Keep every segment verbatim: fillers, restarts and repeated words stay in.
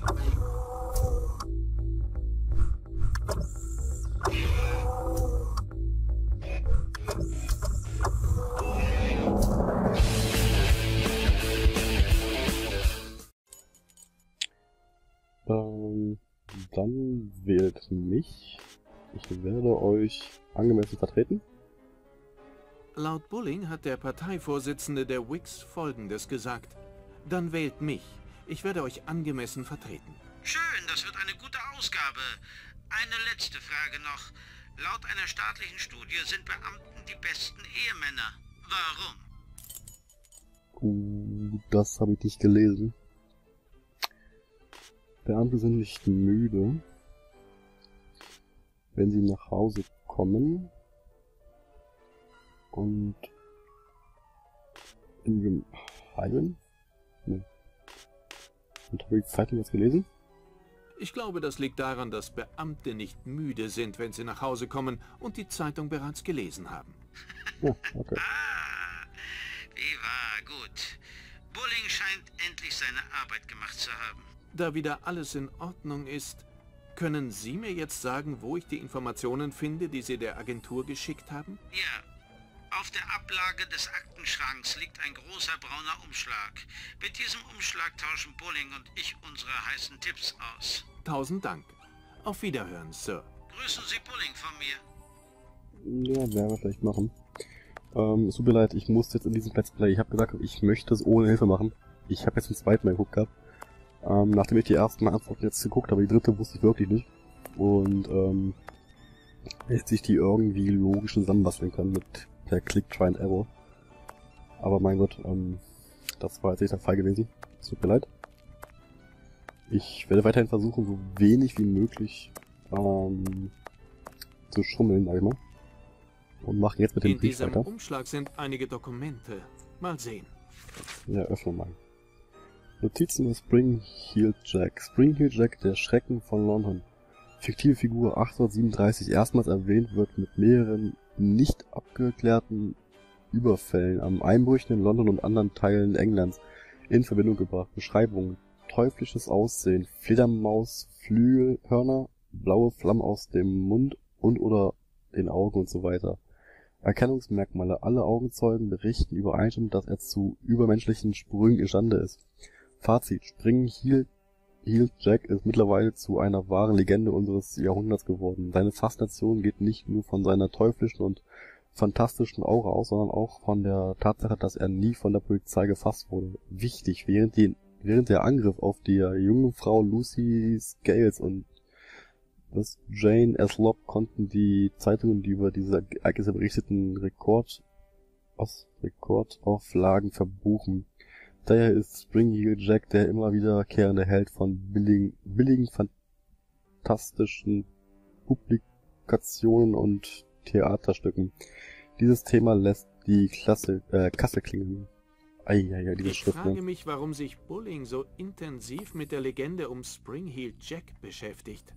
Ähm, dann wählt mich. Ich werde euch angemessen vertreten. Laut Bulling hat der Parteivorsitzende der Whigs Folgendes gesagt. Dann wählt mich. Ich werde euch angemessen vertreten. Schön, das wird eine gute Ausgabe. Eine letzte Frage noch. Laut einer staatlichen Studie sind Beamten die besten Ehemänner. Warum? Uh, das habe ich nicht gelesen. Beamte sind nicht müde, wenn sie nach Hause kommen und im Heimen? Nee. Und habe ich die Zeitung jetzt gelesen? Ich glaube, das liegt daran, dass Beamte nicht müde sind, wenn sie nach Hause kommen und die Zeitung bereits gelesen haben. Ja, okay. Ah, wie wahr, gut. Bulling scheint endlich seine Arbeit gemacht zu haben. Da wieder alles in Ordnung ist, können Sie mir jetzt sagen, wo ich die Informationen finde, die Sie der Agentur geschickt haben? Ja. Auf der Ablage des Aktenschranks liegt ein großer brauner Umschlag. Mit diesem Umschlag tauschen Bulling und ich unsere heißen Tipps aus. Tausend Dank. Auf Wiederhören, Sir. Grüßen Sie Bulling von mir. Ja, werden wir vielleicht machen. Ähm, es tut mir leid, ich muss jetzt in diesem Let's Play, ich habe gesagt, ich möchte es ohne Hilfe machen. Ich habe jetzt zum zweiten Mal geguckt gehabt. Ähm, nachdem ich die ersten Antworten jetzt geguckt habe, die dritte wusste ich wirklich nicht. Und, ähm, hätte sich die irgendwie logisch zusammenbasteln können mit per Click, Try and Error. Aber mein Gott, ähm, das war jetzt nicht der Fall gewesen. Es tut mir leid. Ich werde weiterhin versuchen, so wenig wie möglich, ähm, zu schummeln, sag ich mal. Und machen jetzt mit dem In Brief diesem weiter. Umschlag sind einige Dokumente. Mal sehen. Ja, öffne mal. Notizen über Spring-Heeled Jack. Spring-Heeled Jack, der Schrecken von London. Fiktive Figur achtzehnhundertsiebenunddreißig, erstmals erwähnt, wird mit mehreren nicht abgeklärten Überfällen am Einbrüchen in London und anderen Teilen Englands in Verbindung gebracht. Beschreibung: teuflisches Aussehen, Fledermaus-Flügel, Hörner, blaue Flammen aus dem Mund und oder den Augen und so weiter. Erkennungsmerkmale: Alle Augenzeugen berichten übereinstimmend, dass er zu übermenschlichen Sprüngen imstande ist. Fazit: Spring-Heeled Jack ist mittlerweile zu einer wahren Legende unseres Jahrhunderts geworden. Seine Faszination geht nicht nur von seiner teuflischen und fantastischen Aura aus, sondern auch von der Tatsache, dass er nie von der Polizei gefasst wurde. Wichtig: Während, die, während der Angriff auf die junge Frau Lucy Scales und das Jane Eslop konnten die Zeitungen, die über diese Ereignisse berichteten, Rekord, was, Rekordauflagen verbuchen. Daher ist Spring-Heeled Jack der immer wiederkehrende Held von billigen, billigen, fantastischen Publikationen und Theaterstücken. Dieses Thema lässt die Klasse, äh, Kasse klingeln. Eieiei, diese Ich Schrift, frage ne? mich, warum sich Bulling so intensiv mit der Legende um Spring-Heeled Jack beschäftigt.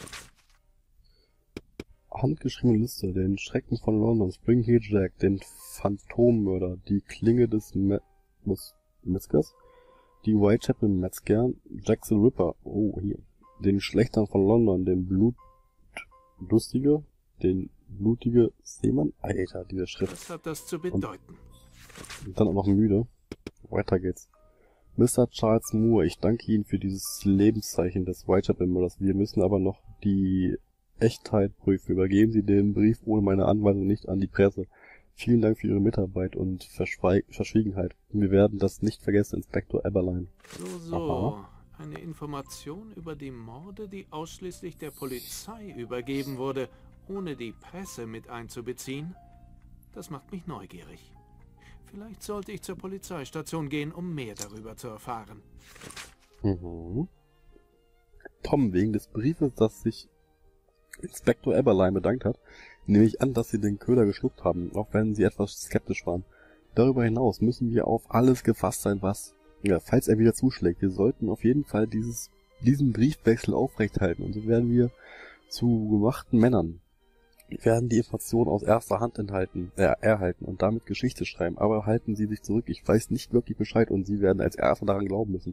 Handgeschriebene Liste: Den Schrecken von London, Spring-Heeled Jack, den Phantommörder, die Klinge des Me Mus Metzgers, die Whitechapel Metzger, Jack the Ripper, oh hier, den Schlechtern von London, den Blutlustige, den blutige Seemann, Alter, diese Schrift. Was hat das zu bedeuten? Und dann auch noch müde. Weiter geht's. Mister Charles Moore, ich danke Ihnen für dieses Lebenszeichen des Whitechapel-Mörders. Wir müssen aber noch die Echtheit prüfen. Übergeben Sie den Brief ohne meine Anweisung nicht an die Presse. Vielen Dank für Ihre Mitarbeit und Verschweig Verschwiegenheit. Wir werden das nicht vergessen, Inspektor Eberlein. So, so. Eine Information über die Morde, die ausschließlich der Polizei übergeben wurde, ohne die Presse mit einzubeziehen? Das macht mich neugierig. Vielleicht sollte ich zur Polizeistation gehen, um mehr darüber zu erfahren. Mhm. Tom, wegen des Briefes, dass sich Inspektor Eberlein bedankt hat, nehme ich an, dass Sie den Köder geschluckt haben, auch wenn Sie etwas skeptisch waren. Darüber hinaus müssen wir auf alles gefasst sein, was, ja, falls er wieder zuschlägt. Wir sollten auf jeden Fall dieses, diesen Briefwechsel aufrechthalten, und so werden wir zu gemachten Männern. Wir werden die Informationen aus erster Hand enthalten, äh, erhalten und damit Geschichte schreiben, aber halten Sie sich zurück, ich weiß nicht wirklich Bescheid und Sie werden als Erster daran glauben müssen.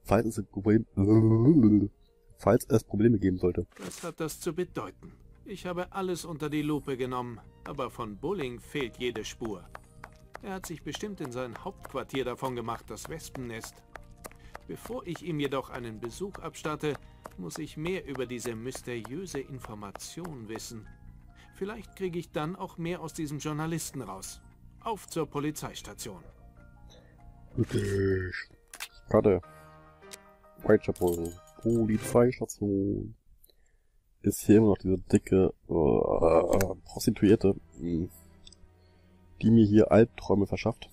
falls es, Problem, falls es Probleme geben sollte. Was hat das zu bedeuten? Ich habe alles unter die Lupe genommen, aber von Bulling fehlt jede Spur. Er hat sich bestimmt in sein Hauptquartier davon gemacht, das Wespennest. Bevor ich ihm jedoch einen Besuch abstatte, muss ich mehr über diese mysteriöse Information wissen. Vielleicht kriege ich dann auch mehr aus diesem Journalisten raus. Auf zur Polizeistation. Okay. Karte. Whitechapel. Polizeistation. Ist hier immer noch diese dicke uh, Prostituierte, die mir hier Albträume verschafft.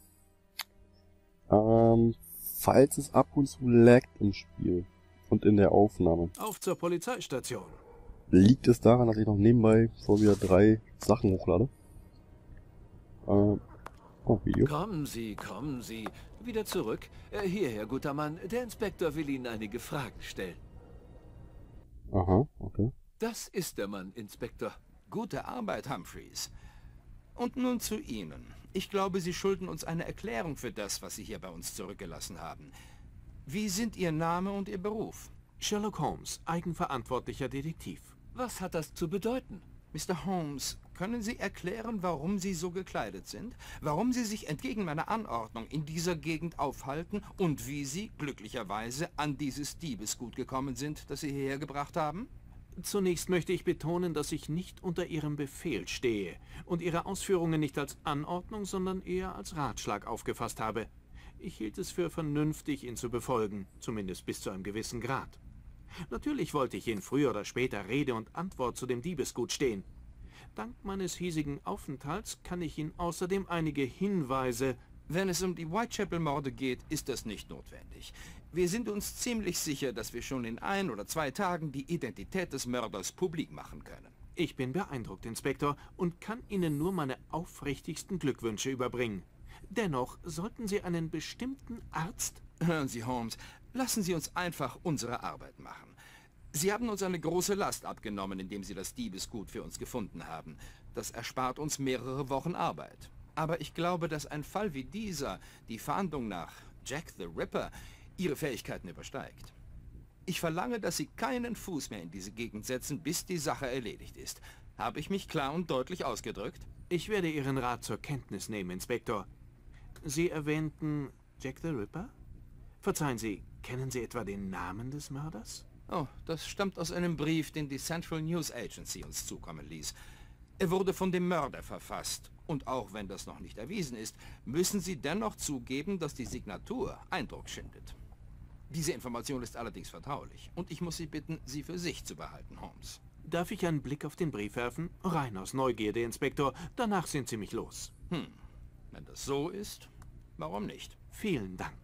Ähm, falls es ab und zu laggt im Spiel und in der Aufnahme. Auf zur Polizeistation. Liegt es daran, dass ich noch nebenbei so wieder drei Sachen hochlade? Ähm, oh, Video. Kommen Sie, kommen Sie. Wieder zurück. Äh, hierher, guter Mann. Der Inspektor will Ihnen einige Fragen stellen. Aha, okay. Das ist der Mann, Inspektor. Gute Arbeit, Humphreys. Und nun zu Ihnen. Ich glaube, Sie schulden uns eine Erklärung für das, was Sie hier bei uns zurückgelassen haben. Wie sind Ihr Name und Ihr Beruf? Sherlock Holmes, eigenverantwortlicher Detektiv. Was hat das zu bedeuten? Mister Holmes, können Sie erklären, warum Sie so gekleidet sind? Warum Sie sich entgegen meiner Anordnung in dieser Gegend aufhalten und wie Sie, glücklicherweise, an dieses Diebesgut gekommen sind, das Sie hierher gebracht haben? Zunächst möchte ich betonen, dass ich nicht unter Ihrem Befehl stehe und Ihre Ausführungen nicht als Anordnung, sondern eher als Ratschlag aufgefasst habe. Ich hielt es für vernünftig, ihn zu befolgen, zumindest bis zu einem gewissen Grad. Natürlich wollte ich Ihnen früher oder später Rede und Antwort zu dem Diebesgut stehen. Dank meines hiesigen Aufenthalts kann ich Ihnen außerdem einige Hinweise... Wenn es um die Whitechapel-Morde geht, ist das nicht notwendig. Wir sind uns ziemlich sicher, dass wir schon in ein oder zwei Tagen die Identität des Mörders publik machen können. Ich bin beeindruckt, Inspektor, und kann Ihnen nur meine aufrichtigsten Glückwünsche überbringen. Dennoch sollten Sie einen bestimmten Arzt... Hören Sie, Holmes, lassen Sie uns einfach unsere Arbeit machen. Sie haben uns eine große Last abgenommen, indem Sie das Diebesgut für uns gefunden haben. Das erspart uns mehrere Wochen Arbeit. Aber ich glaube, dass ein Fall wie dieser, die Fahndung nach Jack the Ripper, Ihre Fähigkeiten übersteigt. Ich verlange, dass Sie keinen Fuß mehr in diese Gegend setzen, bis die Sache erledigt ist. Habe ich mich klar und deutlich ausgedrückt? Ich werde Ihren Rat zur Kenntnis nehmen, Inspektor. Sie erwähnten Jack the Ripper? Verzeihen Sie, kennen Sie etwa den Namen des Mörders? Oh, das stammt aus einem Brief, den die Central News Agency uns zukommen ließ. Er wurde von dem Mörder verfasst. Und auch wenn das noch nicht erwiesen ist, müssen Sie dennoch zugeben, dass die Signatur Eindruck schindet. Diese Information ist allerdings vertraulich. Und ich muss Sie bitten, sie für sich zu behalten, Holmes. Darf ich einen Blick auf den Brief werfen? Rein aus Neugierde, Inspektor. Danach sind Sie mich los. Hm, wenn das so ist, warum nicht? Vielen Dank.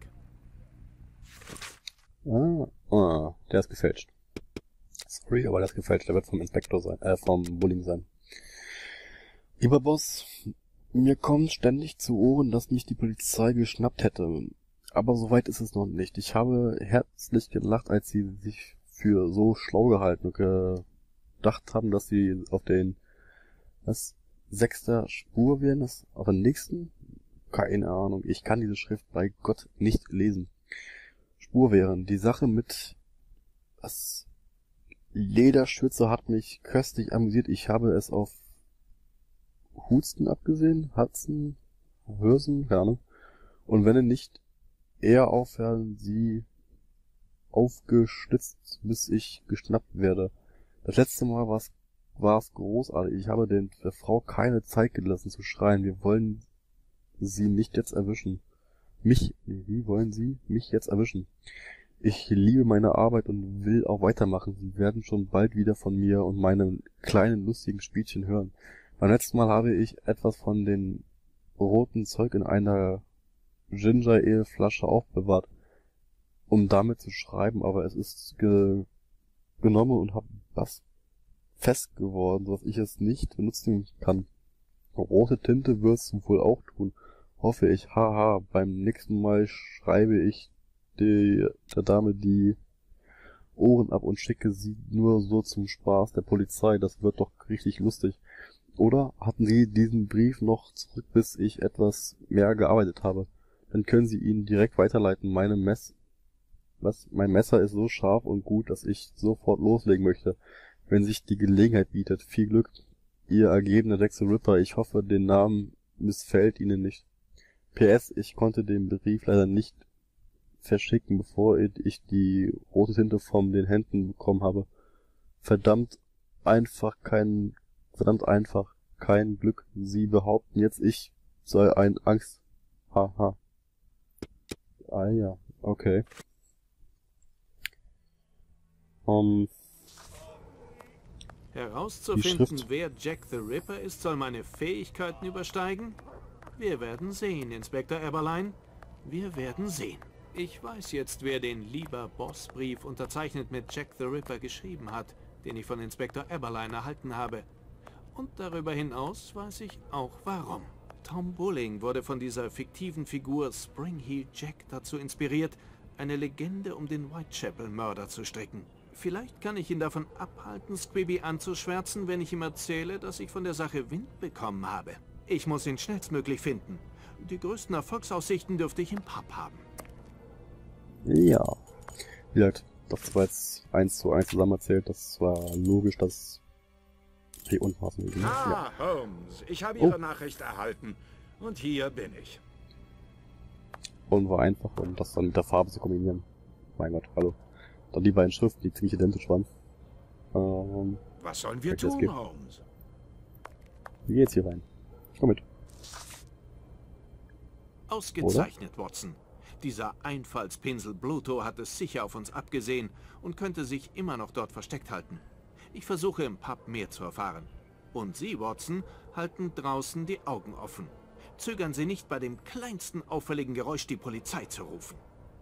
Ah, ah, der ist gefälscht. Sorry, aber der ist gefälscht. Der wird vom Inspektor sein, äh, vom Bulling sein. Lieber Boss, mir kommt ständig zu Ohren, dass mich die Polizei geschnappt hätte. Aber soweit ist es noch nicht. Ich habe herzlich gelacht, als sie sich für so schlau gehalten und gedacht haben, dass sie auf den, was, sechster Spur wären, das auf der nächsten? Keine Ahnung, ich kann diese Schrift bei Gott nicht lesen. Spur wären. Die Sache mit, was, Lederschütze hat mich köstlich amüsiert. Ich habe es auf Husten abgesehen, Hudson, Hürsen, keine Ahnung. Und wenn nicht eher aufhören, sie aufgeschlitzt, bis ich geschnappt werde. Das letzte Mal war es war es großartig. Ich habe den, der Frau keine Zeit gelassen zu schreien. Wir wollen sie nicht jetzt erwischen. Mich, wie wollen sie mich jetzt erwischen? Ich liebe meine Arbeit und will auch weitermachen. Sie werden schon bald wieder von mir und meinen kleinen lustigen Spielchen hören. Beim letzten Mal habe ich etwas von dem roten Zeug in einer Ginger-Ale-Flasche aufbewahrt, um damit zu schreiben, aber es ist ge genommen und habe was fest geworden, sodass ich es nicht benutzen kann. Rote Tinte wird's wohl auch tun, hoffe ich. Haha, beim nächsten Mal schreibe ich die, der Dame die Ohren ab und schicke sie nur so zum Spaß der Polizei. Das wird doch richtig lustig. Oder hatten Sie diesen Brief noch zurück, bis ich etwas mehr gearbeitet habe? Dann können Sie ihn direkt weiterleiten. Meine Mess Was? Mein Messer ist so scharf und gut, dass ich sofort loslegen möchte, wenn sich die Gelegenheit bietet. Viel Glück, ihr ergebener Jack the Ripper. Ich hoffe, den Namen missfällt Ihnen nicht. P S. Ich konnte den Brief leider nicht verschicken, bevor ich die rote Tinte von den Händen bekommen habe. Verdammt einfach kein, verdammt einfach kein Glück. Sie behaupten jetzt, ich sei ein Angst. Haha. Ah ja, okay. Um, Herauszufinden, wer Jack the Ripper ist, soll meine Fähigkeiten übersteigen? Wir werden sehen, Inspektor Eberlein. Wir werden sehen. Ich weiß jetzt, wer den Lieber-Boss-Brief unterzeichnet mit Jack the Ripper geschrieben hat, den ich von Inspektor Eberlein erhalten habe. Und darüber hinaus weiß ich auch warum. Tom Bulling wurde von dieser fiktiven Figur Spring-Heel Jack dazu inspiriert, eine Legende um den Whitechapel-Mörder zu stricken. Vielleicht kann ich ihn davon abhalten, Squibby anzuschwärzen, wenn ich ihm erzähle, dass ich von der Sache Wind bekommen habe. Ich muss ihn schnellstmöglich finden. Die größten Erfolgsaussichten dürfte ich im Pub haben. Ja. Wie gesagt, das war jetzt eins zu eins zusammen erzählt. Das war logisch, dass die unpassend ist. Ah, ja. Holmes, ich habe Ihre oh. Nachricht erhalten. Und hier bin ich. Und war einfach, um das dann mit der Farbe zu kombinieren. Mein Gott, hallo. Dann die beiden Schriften, die ziemlich identisch waren. Ähm, Was sollen wir tun, geht. Holmes? Wie geht's hier rein? Komm mit. Ausgezeichnet, Oder? Watson. Dieser Einfallspinsel Bluto hat es sicher auf uns abgesehen und könnte sich immer noch dort versteckt halten. Ich versuche im Pub mehr zu erfahren. Und Sie, Watson, halten draußen die Augen offen. Zögern Sie nicht, bei dem kleinsten auffälligen Geräusch die Polizei zu rufen.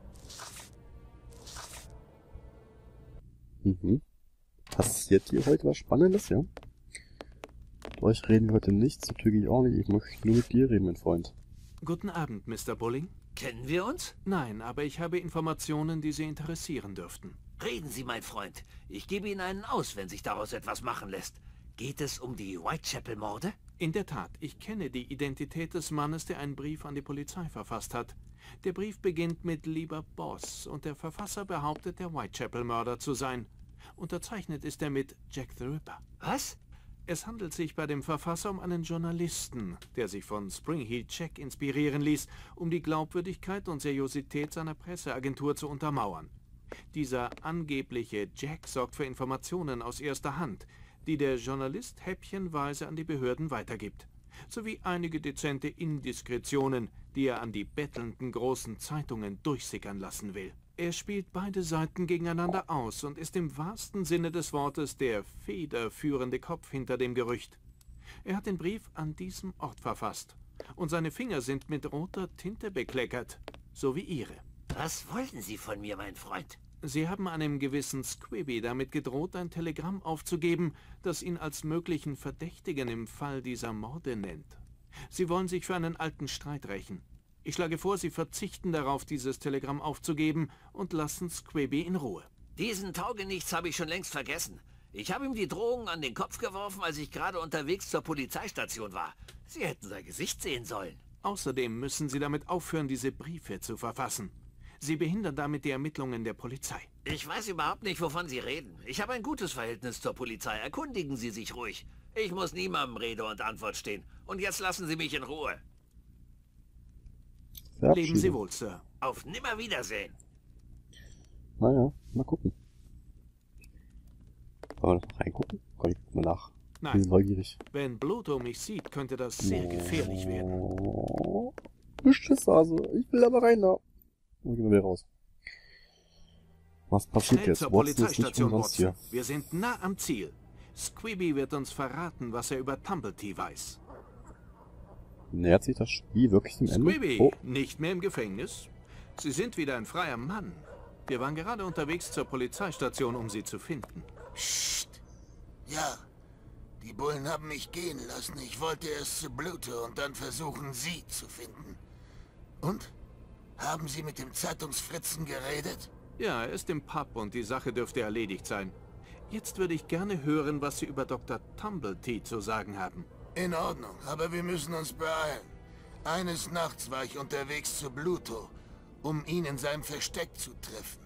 Mhm. Passiert hier heute was Spannendes, ja? Mit euch reden wir heute nicht, so tüge ich auch nicht. Ich möchte nur mit dir reden, mein Freund. Guten Abend, Mister Bulling. Kennen wir uns? Nein, aber ich habe Informationen, die Sie interessieren dürften. Reden Sie, mein Freund. Ich gebe Ihnen einen aus, wenn sich daraus etwas machen lässt. Geht es um die Whitechapel-Morde? In der Tat, ich kenne die Identität des Mannes, der einen Brief an die Polizei verfasst hat. Der Brief beginnt mit Lieber Boss und der Verfasser behauptet, der Whitechapel-Mörder zu sein. Unterzeichnet ist er mit Jack the Ripper. Was? Es handelt sich bei dem Verfasser um einen Journalisten, der sich von Spring-Heel Jack inspirieren ließ, um die Glaubwürdigkeit und Seriosität seiner Presseagentur zu untermauern. Dieser angebliche Jack sorgt für Informationen aus erster Hand, die der Journalist häppchenweise an die Behörden weitergibt, sowie einige dezente Indiskretionen, die er an die bettelnden großen Zeitungen durchsickern lassen will. Er spielt beide Seiten gegeneinander aus und ist im wahrsten Sinne des Wortes der federführende Kopf hinter dem Gerücht. Er hat den Brief an diesem Ort verfasst und seine Finger sind mit roter Tinte bekleckert, so wie Ihre. Was wollten Sie von mir, mein Freund? Sie haben einem gewissen Squibby damit gedroht, ein Telegramm aufzugeben, das ihn als möglichen Verdächtigen im Fall dieser Morde nennt. Sie wollen sich für einen alten Streit rächen. Ich schlage vor, Sie verzichten darauf, dieses Telegramm aufzugeben und lassen Squibby in Ruhe. Diesen Taugenichts habe ich schon längst vergessen. Ich habe ihm die Drohung an den Kopf geworfen, als ich gerade unterwegs zur Polizeistation war. Sie hätten sein Gesicht sehen sollen. Außerdem müssen Sie damit aufhören, diese Briefe zu verfassen. Sie behindern damit die Ermittlungen der Polizei. Ich weiß überhaupt nicht, wovon Sie reden. Ich habe ein gutes Verhältnis zur Polizei. Erkundigen Sie sich ruhig. Ich muss niemandem Rede und Antwort stehen. Und jetzt lassen Sie mich in Ruhe. Leben Sie wohl, Sir. Auf Nimmerwiedersehen. Naja, mal gucken. Wollen wir noch reingucken? Komm, ich guck mal nach. Nein. Ich bin neugierig. Wenn Bluto mich sieht, könnte das sehr gefährlich werden. Oh, Beschiss also. Ich will aber rein da. Und gehen wir wieder raus. Was passiert Schnell jetzt? zur Watson ist nicht Polizeistation, umsonst Watson. hier. Wir sind nah am Ziel. Squibby wird uns verraten, was er über Tumblety weiß. Nähert sich das Spiel wirklich dem Ende? Squibby, Oh. nicht mehr im Gefängnis. Sie sind wieder ein freier Mann. Wir waren gerade unterwegs zur Polizeistation, um Sie zu finden. Psst. Ja, die Bullen haben mich gehen lassen. Ich wollte erst zu Bluto und dann versuchen, Sie zu finden. Und? Haben Sie mit dem Zeitungsfritzen geredet? Ja, er ist im Pub und die Sache dürfte erledigt sein. Jetzt würde ich gerne hören, was Sie über Doktor Tumblety zu sagen haben. In Ordnung, aber wir müssen uns beeilen. Eines Nachts war ich unterwegs zu Bluto, um ihn in seinem Versteck zu treffen.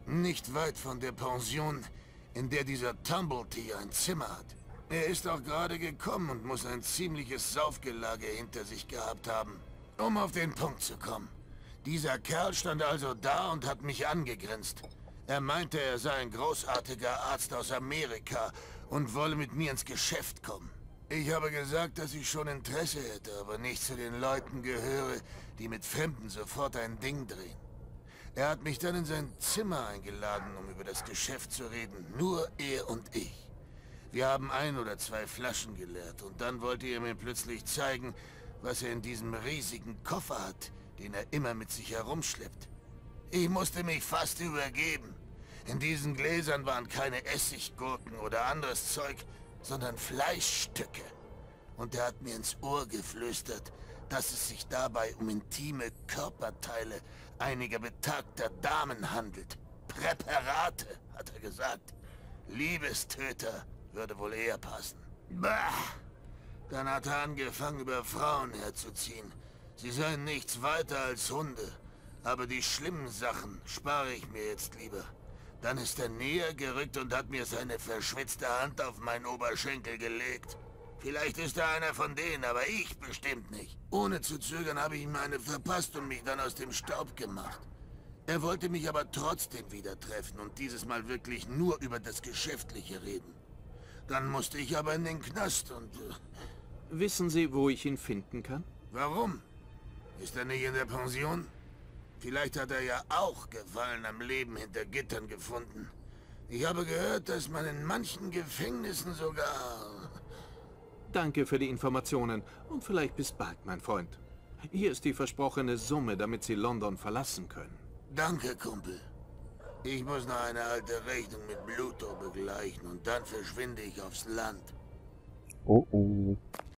Nicht weit von der Pension, in der dieser Tumblety ein Zimmer hat. Er ist auch gerade gekommen und muss ein ziemliches Saufgelage hinter sich gehabt haben. Um auf den Punkt zu kommen. Dieser Kerl stand also da und hat mich angegrinst. Er meinte, er sei ein großartiger Arzt aus Amerika und wolle mit mir ins Geschäft kommen. Ich habe gesagt, dass ich schon Interesse hätte, aber nicht zu den Leuten gehöre, die mit Fremden sofort ein Ding drehen. Er hat mich dann in sein Zimmer eingeladen, um über das Geschäft zu reden. Nur er und ich. Wir haben ein oder zwei Flaschen geleert und dann wollte er mir plötzlich zeigen, was er in diesem riesigen Koffer hat, den er immer mit sich herumschleppt. Ich musste mich fast übergeben. In diesen Gläsern waren keine Essiggurken oder anderes Zeug, sondern Fleischstücke. Und er hat mir ins Ohr geflüstert, dass es sich dabei um intime Körperteile einiger betagter Damen handelt. Präparate, hat er gesagt. Liebestöter würde wohl eher passen. Bah! Dann hat er angefangen, über Frauen herzuziehen. Sie seien nichts weiter als Hunde. Aber die schlimmen Sachen spare ich mir jetzt lieber. Dann ist er näher gerückt und hat mir seine verschwitzte Hand auf meinen Oberschenkel gelegt. Vielleicht ist er einer von denen, aber ich bestimmt nicht. Ohne zu zögern habe ich ihm eine verpasst und mich dann aus dem Staub gemacht. Er wollte mich aber trotzdem wieder treffen und dieses Mal wirklich nur über das Geschäftliche reden. Dann musste ich aber in den Knast und... Äh Wissen Sie, wo ich ihn finden kann? Warum? Ist er nicht in der Pension? Vielleicht hat er ja auch Gefallen am Leben hinter Gittern gefunden. Ich habe gehört, dass man in manchen Gefängnissen sogar... Danke für die Informationen und vielleicht bis bald, mein Freund. Hier ist die versprochene Summe, damit Sie London verlassen können. Danke, Kumpel. Ich muss noch eine alte Rechnung mit Bluto begleichen und dann verschwinde ich aufs Land. Oh oh.